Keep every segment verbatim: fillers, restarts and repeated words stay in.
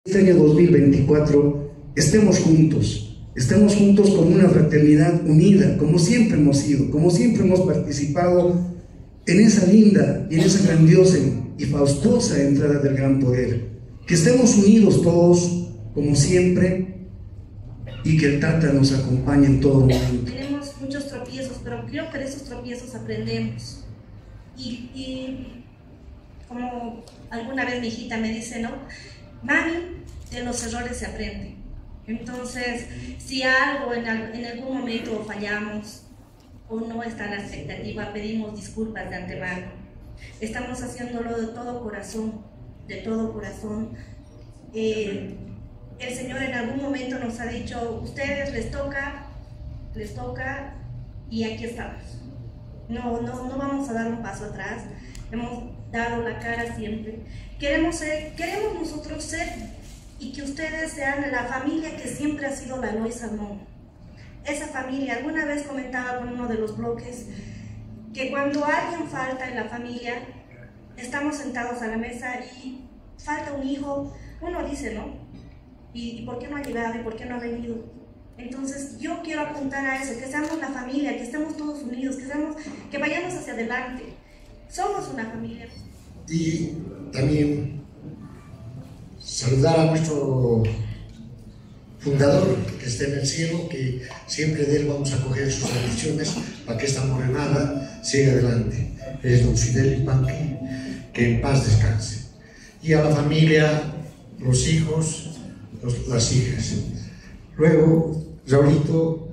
Este año dos mil veinticuatro estemos juntos, estemos juntos con una fraternidad unida, como siempre hemos sido, como siempre hemos participado en esa linda y en esa grandiosa y faustosa entrada del gran poder. Que estemos unidos todos, como siempre, y que el Tata nos acompañe en todo momento. Tenemos muchos tropiezos, pero creo que de esos tropiezos aprendemos. Y, y como alguna vez mi hijita me dice, ¿no? Mami, de los errores se aprende. Entonces, si algo en, en algún momento fallamos o no está la expectativa, pedimos disculpas de antemano. Estamos haciéndolo de todo corazón, de todo corazón. Eh, el Señor en algún momento nos ha dicho, ustedes les toca, les toca, y aquí estamos. No, no, no vamos a dar un paso atrás. Hemos dado la cara siempre. Queremos ser, queremos nosotros ser, y que ustedes sean la familia que siempre ha sido la Eloy Salmón. Esa familia, alguna vez comentaba con uno de los bloques, que cuando alguien falta en la familia, estamos sentados a la mesa y falta un hijo, uno dice, ¿no? ¿Y, y por qué no ha llegado? ¿Y por qué no ha venido? Entonces yo quiero apuntar a eso, que seamos la familia, que estemos todos unidos, que, seamos, que vayamos hacia adelante. Somos una familia. Y también saludar a nuestro fundador, que esté en el cielo, que siempre de él vamos a coger sus bendiciones para que esta morenada siga adelante. Es don Fidel Yupanqui, que en paz descanse. Y a la familia, los hijos, los, las hijas. Luego, Raulito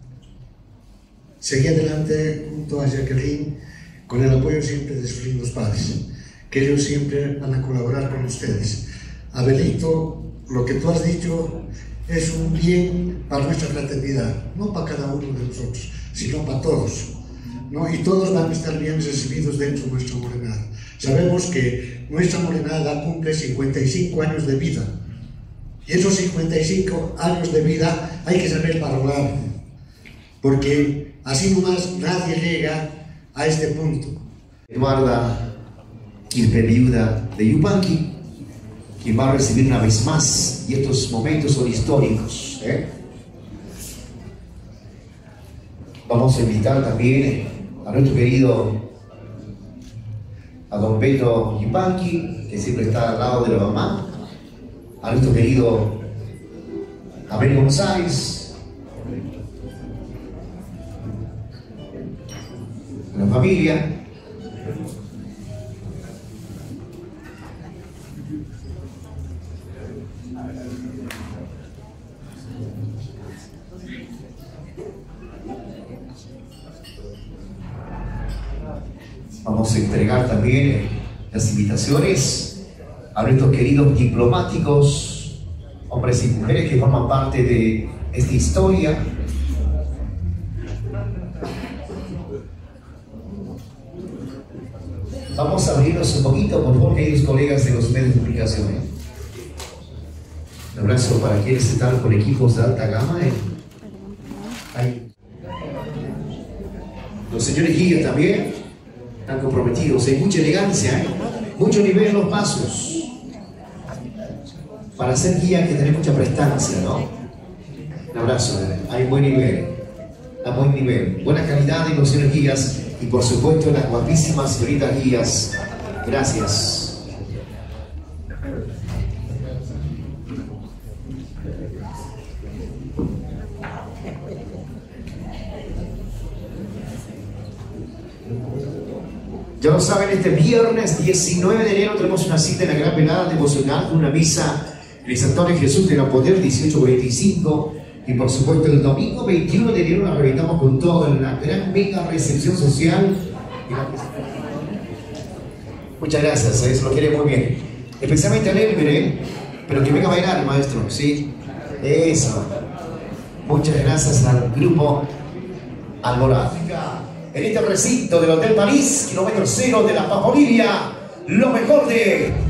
seguía adelante junto a Jacqueline con el apoyo siempre de sus lindos padres, que ellos siempre van a colaborar con ustedes. Abelito, lo que tú has dicho es un bien para nuestra fraternidad, no para cada uno de nosotros, sino para todos, ¿no? Y todos van a estar bien recibidos dentro de nuestra morenada. Sabemos que nuestra morenada cumple cincuenta y cinco años de vida, y esos cincuenta y cinco años de vida hay que saber valorar, porque así nomás nadie llega a este punto. Eduarda Quilpe, viuda de Yupanqui, quien va a recibir una vez más, y estos momentos son históricos, ¿eh? Vamos a invitar también a nuestro querido a don Beto Yupanqui, que siempre está al lado de la mamá, a nuestro querido Abel González, a la familia. Vamos a entregar también las invitaciones a nuestros queridos diplomáticos, hombres y mujeres que forman parte de esta historia. Vamos a abrirnos un poquito, por favor, queridos colegas de los medios de comunicación. ¿eh? Un abrazo para quienes están con equipos de alta gama. ¿eh? Ahí. Los señores guías también están comprometidos. Hay mucha elegancia, ¿eh? Mucho nivel en los pasos. Para ser guía hay que tener mucha prestancia, ¿no? Un abrazo. ¿eh? Hay buen nivel. A buen nivel. Buena calidad de los señores guías. Y por supuesto las guapísimas señoritas guías. Gracias. Ya lo saben, este viernes diecinueve de enero tenemos una cita en la gran velada devocional, una misa en el Santuario de Jesús de la Poder dieciocho cuarenta y cinco. Y por supuesto el domingo veintiuno de enero la reventamos con todo en una gran mega recepción social. Muchas gracias, ¿eh? Se lo quiere muy bien. Especialmente al Elmer, ¿eh? Pero que venga a bailar, maestro, ¿sí? Eso. Muchas gracias al grupo Alborada. En este recinto del Hotel París, kilómetro cero de la Papolinia, lo mejor de